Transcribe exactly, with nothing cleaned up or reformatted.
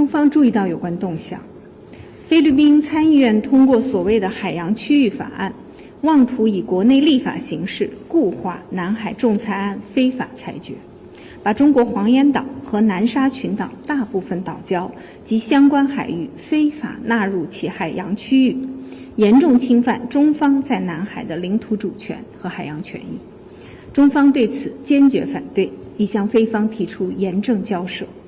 中方注意到有关动向，菲律宾参议院通过所谓的海洋区域法案，妄图以国内立法形式固化南海仲裁案非法裁决，把中国黄岩岛和南沙群岛大部分岛礁及相关海域非法纳入其海洋区域，严重侵犯中方在南海的领土主权和海洋权益。中方对此坚决反对，已向菲方提出严正交涉。